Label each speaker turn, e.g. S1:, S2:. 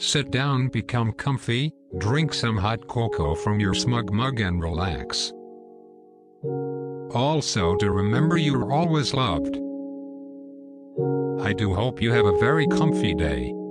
S1: Sit down, become comfy, drink some hot cocoa from your smug mug and relax. Also to remember you're always loved. I do hope you have a very comfy day.